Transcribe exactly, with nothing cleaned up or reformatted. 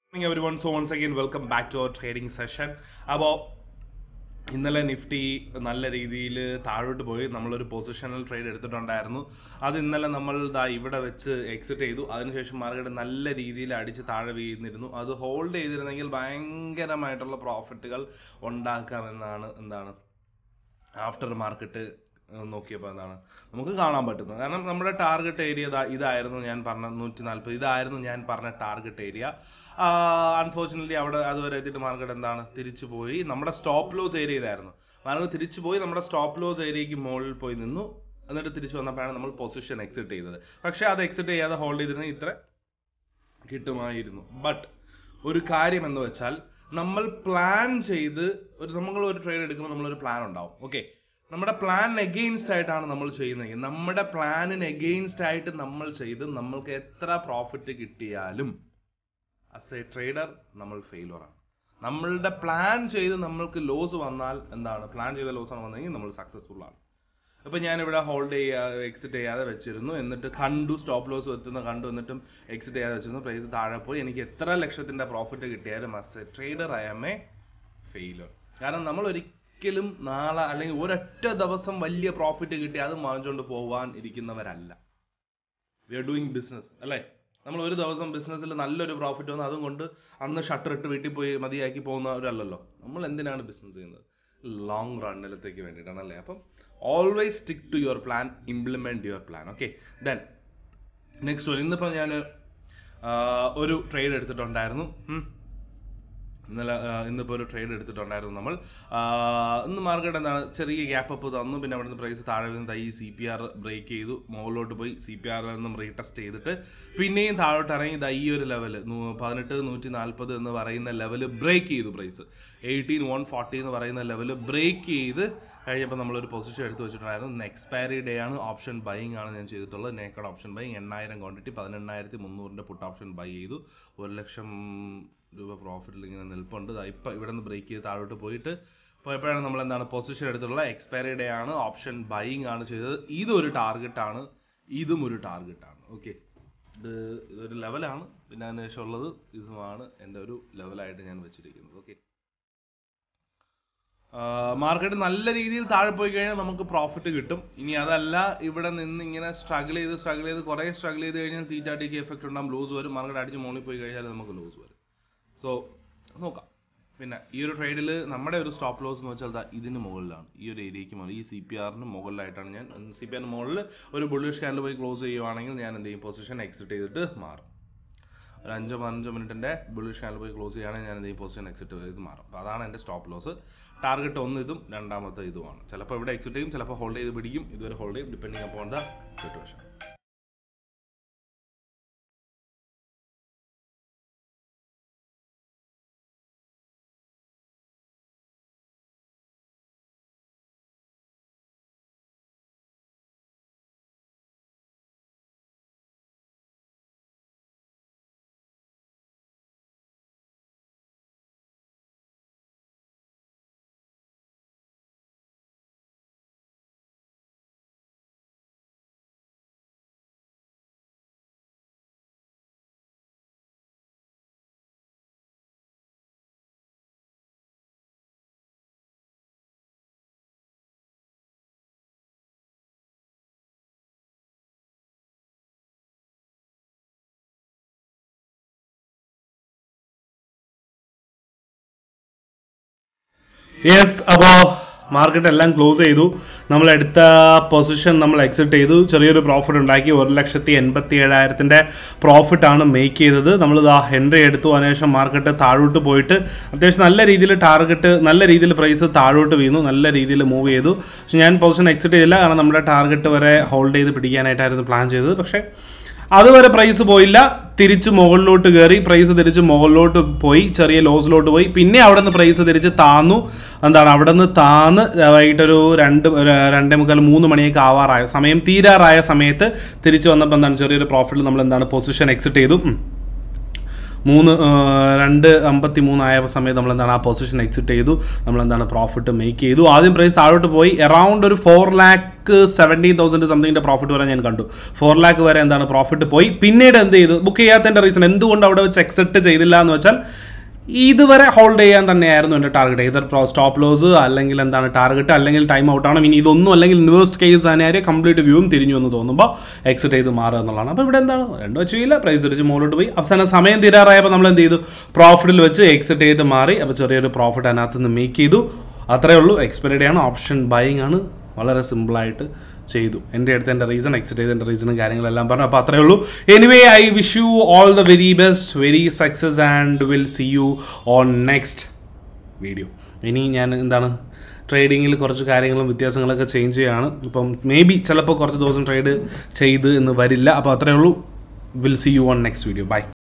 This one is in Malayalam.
Morning everyone, so once again welcome back to our trading session. About ഇന്നലെ നിഫ്റ്റി നല്ല രീതിയിൽ താഴോട്ട് പോയി നമ്മളൊരു പൊസിഷണൽ ട്രേഡ് എടുത്തിട്ടുണ്ടായിരുന്നു. അത് ഇന്നലെ നമ്മൾ ദാ ഇവിടെ വെച്ച് എക്സിറ്റ് ചെയ്തു. അതിനുശേഷം മാർക്കറ്റ് നല്ല രീതിയിൽ അടിച്ച് താഴെ വീഴുന്നിരുന്നു. അത് ഹോൾഡ് ചെയ്തിരുന്നെങ്കിൽ ഭയങ്കരമായിട്ടുള്ള പ്രോഫിറ്റുകൾ ഉണ്ടാക്കാമെന്നാണ് എന്താണ് ആഫ്റ്റർ മാർക്കറ്റ് നോക്കിയപ്പോൾ എന്താണ് നമുക്ക് കാണാൻ പറ്റുന്നത്. കാരണം നമ്മുടെ ടാർഗറ്റ് ഏരിയ ഇതായിരുന്നു ഞാൻ പറഞ്ഞ നൂറ്റി നാൽപ്പത് ഇതായിരുന്നു ഞാൻ പറഞ്ഞ ടാർഗറ്റ് ഏരിയ. അൺഫോർച്ചുനേറ്റ്ലി അവിടെ അതുവരെ എത്തിയിട്ട് മാർക്കറ്റ് എന്താണ് തിരിച്ചു പോയി. നമ്മുടെ സ്റ്റോപ്പ് ലോസ് ഏരിയ ഇതായിരുന്നു. മാർക്കറ്റ് തിരിച്ചു പോയി നമ്മുടെ സ്റ്റോപ്പ് ലോസ് ഏരിയയ്ക്ക് മുകളിൽ പോയി നിന്നു. എന്നിട്ട് തിരിച്ചു വന്നപ്പോഴാണ് നമ്മൾ പൊസിഷൻ എക്സിറ്റ് ചെയ്തത്. പക്ഷേ അത് എക്സിറ്റ് ചെയ്യാതെ ഹോൾഡ് ചെയ്തിരുന്നെങ്കിൽ ഇത്ര കിട്ടുമായിരുന്നു. ബട്ട് ഒരു കാര്യം എന്ന് വെച്ചാൽ നമ്മൾ പ്ലാൻ ചെയ്ത് ഒരു നമ്മൾ ഒരു ട്രേഡ് എടുക്കുമ്പോൾ നമ്മളൊരു പ്ലാൻ ഉണ്ടാവും. ഓക്കെ, നമ്മുടെ പ്ലാനിന് എഗെയിൻസ്റ്റ് ആയിട്ടാണ് നമ്മൾ ചെയ്യുന്നത്. നമ്മുടെ പ്ലാനിന് എഗെയിൻസ്റ്റ് ആയിട്ട് നമ്മൾ ചെയ്ത് നമ്മൾക്ക് എത്ര പ്രോഫിറ്റ് കിട്ടിയാലും ആസ് എ ട്രേഡർ നമ്മൾ ഫെയിലറാണ്. നമ്മളുടെ പ്ലാൻ ചെയ്ത് നമ്മൾക്ക് ലോസ് വന്നാൽ എന്താണ്, പ്ലാൻ ചെയ്ത ലോസ് ആണ് വന്നെങ്കിൽ നമ്മൾ സക്സസ്ഫുൾ ആണ്. ഇപ്പൊ ഞാനിവിടെ ഹോൾഡ് ചെയ്യാതെ എക്സിറ്റ് ചെയ്യാതെ വെച്ചിരുന്നു. എന്നിട്ട് കണ്ടു സ്റ്റോപ്പ് ലോസ് എത്തുന്ന കണ്ടു എന്നിട്ടും എക്സിറ്റ് ചെയ്യാതെ വെച്ചിരുന്നു. പ്രൈസ് താഴെ പോയി. എനിക്ക് എത്ര ലക്ഷത്തിന്റെ പ്രോഫിറ്റ് കിട്ടിയാലും as a trader I am a failure. കാരണം നമ്മൾ ഒരിക്കലും നാളെ അല്ലെങ്കിൽ ഒരൊറ്റ ദിവസം വലിയ പ്രോഫിറ്റ് കിട്ടി അത് വാങ്ങിച്ചുകൊണ്ട് പോകാൻ ഇരിക്കുന്നവരല്ല. വി ആർ ഡൂയിങ് ബിസിനസ് അല്ലേ. നമ്മൾ ഒരു ദിവസം ബിസിനസ്സിൽ നല്ലൊരു പ്രോഫിറ്റ് വന്ന് അതും കൊണ്ട് അന്ന് ഷട്ടർ ഇട്ട് വീട്ടിൽ പോയി മതിയാക്കി പോകുന്നവരല്ലല്ലോ. നമ്മൾ എന്തിനാണ് ബിസിനസ് ചെയ്യുന്നത്? ലോങ് റണ്ണിലത്തേക്ക് വേണ്ടിയിട്ടാണ് അല്ലേ. അപ്പം always stick to your plan, implement your plan. Okay, then next വരും. ഇന്നിപ്പോൾ ഞാൻ ഒരു ട്രേഡ് എടുത്തിട്ടുണ്ടായിരുന്നു. ഇന്നലെ ഇന്നിപ്പോൾ ഒരു ട്രേഡ് എടുത്തിട്ടുണ്ടായിരുന്നു നമ്മൾ. ഇന്ന് മാർക്കറ്റ് എന്താണ് ചെറിയ ഗ്യാപ്പ് അപ്പ് തന്നു. പിന്നെ അവിടെ നിന്ന് പ്രൈസ് താഴെ നിന്ന് ഈ സി പി ആർ ബ്രേക്ക് ചെയ്തു. മുകളിലോട്ട് പോയി സി പി ആറിൽ നിന്നും റീടെസ്റ്റ് ചെയ്തിട്ട് പിന്നെയും താഴോട്ട് ഇറങ്ങി ഈ ഒരു ലെവല് പതിനെട്ട് നൂറ്റി നാൽപ്പത് എന്ന് പറയുന്ന ലെവല് ബ്രേക്ക് ചെയ്തു. പ്രൈസ് എയ്റ്റീൻ വൺ ഫോർട്ടി എന്ന് പറയുന്ന ലെവല് ബ്രേക്ക് ചെയ്ത് കഴിഞ്ഞപ്പോൾ നമ്മളൊരു പൊസിഷൻ എടുത്ത് വെച്ചിട്ടുണ്ടായിരുന്നു. ഇന്ന് എക്സ്പയറി ഡേ ആണ്. ഓപ്ഷൻ ബൈയിങ് ആണ് ഞാൻ ചെയ്തിട്ടുള്ളത്. നേക്കഡ് ഓപ്ഷൻ ബൈയിങ് എണ്ണായിരം ക്വാണ്ടിറ്റി പതിനെണ്ണായിരത്തി മുന്നൂറിൻ്റെ പുട്ട് ഓപ്ഷൻ ബൈ ചെയ്തു. ഒരു ലക്ഷം രൂപ പ്രോഫിറ്റിൽ ഇങ്ങനെ നിൽപ്പുണ്ട്. ഇപ്പം ഇവിടെ നിന്ന് ബ്രേക്ക് ചെയ്ത് താഴോട്ട് പോയിട്ട് പോയപ്പോഴാണ് നമ്മൾ എന്താണ് പൊസിഷൻ എടുത്തിട്ടുള്ളത്. എക്സ്പയറി ഡേ ആണ്. ഓപ്ഷൻ ബൈയിങ് ആണ് ചെയ്തത്. ഇതൊരു ടാർഗറ്റാണ്, ഇതും ഒരു ടാർഗറ്റാണ്. ഓക്കെ, ഇത് ഇതൊരു ലെവലാണ്. പിന്നെ അതിന് ശേഷം ഉള്ളത് ഇതുമാണ് എൻ്റെ ഒരു ലെവലായിട്ട് ഞാൻ വെച്ചിരിക്കുന്നത്. ഓക്കെ, മാർക്കറ്റ് നല്ല രീതിയിൽ താഴെ പോയി കഴിഞ്ഞാൽ നമുക്ക് പ്രോഫിറ്റ് കിട്ടും. ഇനി അതല്ല ഇവിടെ നിന്ന് ഇങ്ങനെ സ്ട്രഗിൾ ചെയ്ത് സ്ട്രഗിൾ ചെയ്ത് കുറേ സ്ട്രഗിൾ ചെയ്ത് കഴിഞ്ഞാൽ തീറ്റ ടിക്ക് എഫക്റ്റ് ഉണ്ടാകും, ലോസ് വരും. മാർക്കറ്റ് അടിച്ച് മുകളിൽ പോയി കഴിഞ്ഞാൽ നമുക്ക് ലോസ് വരും. സോ നോക്കാം. പിന്നെ ഈ ഒരു ട്രേഡിൽ നമ്മുടെ ഒരു സ്റ്റോപ്പ് ലോസ് എന്ന് വെച്ചാൽ ഇതിന് മുകളിലാണ്, ഈ ഒരു ഏരിയയ്ക്ക് മുകളിൽ, ഈ സി പി ആറിന് മുകളിലായിട്ടാണ് ഞാൻ. സി പി ആറിന് മുകളിൽ ഒരു ബുള്ളിഷ് ക്യാൻഡിൽ പോയി ക്ലോസ് ചെയ്യുവാണെങ്കിൽ ഞാൻ എന്ത് ചെയ്യും, പൊസിഷൻ എക്സിറ്റ് ചെയ്തിട്ട് മാറും. ഒരു അഞ്ചോ പതിനഞ്ചോ മിനിറ്റിൻ്റെ ബുള്ളിഷ് ക്യാൻഡിൽ പോയി ക്ലോസ് ചെയ്യുകയാണെങ്കിൽ ഞാൻ എന്ത് ചെയ്യും, പൊസിഷൻ എക്സിറ്റ് ചെയ്ത് മാറും. അപ്പോൾ അതാണ് എൻ്റെ സ്റ്റോപ്പ് ലോസ്. ടാർഗറ്റ് ഒന്ന് ഇതും രണ്ടാമത്തെ ഇതുമാണ്. ചിലപ്പോൾ ഇവിടെ എക്സിറ്റ് ചെയ്യും, ചിലപ്പോൾ ഹോൾഡ് ചെയ്ത് പിടിക്കും. ഇതുവരെ ഹോൾഡ് ചെയ്യും, depending upon the situation. Yes, അപ്പോൾ മാർക്കറ്റ് എല്ലാം ക്ലോസ് ചെയ്തു. നമ്മൾ എടുത്ത പൊസിഷൻ നമ്മൾ എക്സിറ്റ് ചെയ്തു. ചെറിയൊരു പ്രോഫിറ്റ് ഉണ്ടാക്കി. ഒരു ലക്ഷത്തി എൺപത്തി ഏഴായിരത്തിൻ്റെ പ്രോഫിറ്റാണ് മേക്ക് ചെയ്തത്. നമ്മൾ ഇതാ എൻട്രി എടുത്തു. അതിനുശേഷം മാർക്കറ്റ് താഴോട്ട് പോയിട്ട് അത്യാവശ്യം നല്ല രീതിയിൽ ടാർഗറ്റ് നല്ല രീതിയിൽ പ്രൈസ് താഴോട്ട് വീണു. നല്ല രീതിയിൽ മൂവ് ചെയ്തു. പക്ഷെ ഞാൻ പൊസിഷൻ എക്സിറ്റ് ചെയ്തില്ല. കാരണം നമ്മുടെ ടാർഗറ്റ് വരെ ഹോൾഡ് ചെയ്ത് പിടിക്കാനായിട്ടായിരുന്നു പ്ലാൻ ചെയ്തത്. പക്ഷേ അതുവരെ പ്രൈസ് പോയില്ല. തിരിച്ച് മുകളിലോട്ട് കയറി. പ്രൈസ് തിരിച്ച് മുകളിലോട്ട് പോയി, ചെറിയ ലോസിലോട്ട് പോയി. പിന്നെ അവിടെ നിന്ന് പ്രൈസ് തിരിച്ച് താന്നു. എന്താണ് അവിടെ നിന്ന് താന്ന് വൈകിട്ടൊരു രണ്ട് രണ്ടേ മുക്കാൽ മൂന്ന് മണിയൊക്കെ ആവാറായ സമയം തീരാറായ സമയത്ത് തിരിച്ച് വന്നപ്പോൾ എന്താണ് ചെറിയൊരു പ്രോഫിറ്റിൽ നമ്മൾ എന്താണ് പൊസിഷൻ എക്സിറ്റ് ചെയ്തു. മൂന്ന് രണ്ട് അമ്പത്തി മൂന്നായ സമയത്ത് നമ്മളെന്താണ് ആ പൊസിഷൻ എക്സിറ്റ് ചെയ്തു, നമ്മളെന്താണ് പ്രോഫിറ്റ് മേക്ക് ചെയ്തു. ആദ്യം പ്രൈസ് താഴോട്ട് പോയി അറൗണ്ട് ഒരു ഫോർ ലാക്ക് സെവൻറ്റീൻ തൗസൻഡ് സംതിങ്ങിൻ്റെ പ്രോഫിറ്റ് വരെ ഞാൻ കണ്ടു. ഫോർ ലാക്ക് വരെ എന്താണ് പ്രോഫിറ്റ് പോയി. പിന്നീട് എന്ത് ചെയ്തു, ബുക്ക് ചെയ്യാത്തതിൻ്റെ റീസൺ എന്തുകൊണ്ട് അവിടെ വെച്ച് എക്സിറ്റ് ചെയ്തില്ല എന്ന് വെച്ചാൽ ഇതുവരെ ഹോൾഡ് ചെയ്യാൻ തന്നെയായിരുന്നു എൻ്റെ ടാർഗറ്റ്. ഇതർ സ്റ്റോപ്പ് ലോസ് അല്ലെങ്കിൽ എന്താണ് ടാർഗറ്റ് അല്ലെങ്കിൽ ടൈം ഔട്ടാണ്. ഇനി ഇതൊന്നും അല്ലെങ്കിൽ ഇൻവേസ്റ്റ് കേസ് തന്നെ കംപ്ലീറ്റ് വ്യൂവും തിരിഞ്ഞു എന്ന് തോന്നുമ്പോൾ എക്സിറ്റ് ചെയ്ത് മാറുക എന്നുള്ളതാണ്. അപ്പോൾ ഇവിടെ എന്താണ് രണ്ടു വെച്ചില്ല, പ്രൈസ് തിരിച്ച് മുകളിലോട്ട് പോയി. അവസാനം സമയം തീരാറായപ്പോൾ നമ്മൾ എന്ത് ചെയ്തു, പ്രോഫിറ്റിൽ വെച്ച് എക്സിറ്റ് ചെയ്ത് മാറി. അപ്പോൾ ചെറിയൊരു പ്രോഫിറ്റ് അതിനകത്ത് നിന്ന് മേക്ക് ചെയ്തു. അത്രയേ ഉള്ളൂ. എക്സ്പയറി ആണ്, ഓപ്ഷൻ ബൈയിങ് ആണ്, വളരെ സിമ്പിളായിട്ട് ചെയ്തു. എൻ്റെ അടുത്ത് എൻ്റെ റീസൺ എക്സിറ്റ് ചെയ്തതിൻ്റെ റീസണും കാര്യങ്ങളെല്ലാം പറഞ്ഞു. അപ്പോൾ അത്രയേ ഉള്ളൂ. Anyway I wish you all the very best, very success and will see you on next video. ഇനി ഞാൻ എന്താണ് ട്രേഡിങ്ങിൽ കുറച്ച് കാര്യങ്ങളും വ്യത്യാസങ്ങളൊക്കെ ചേഞ്ച് ചെയ്യുകയാണ്. ഇപ്പം മേ ബി ചിലപ്പോൾ കുറച്ച് ദിവസം ട്രേഡ് ചെയ്ത് എന്ന് വരില്ല. അപ്പോൾ അത്രയേ ഉള്ളൂ. Will see you on next video. By.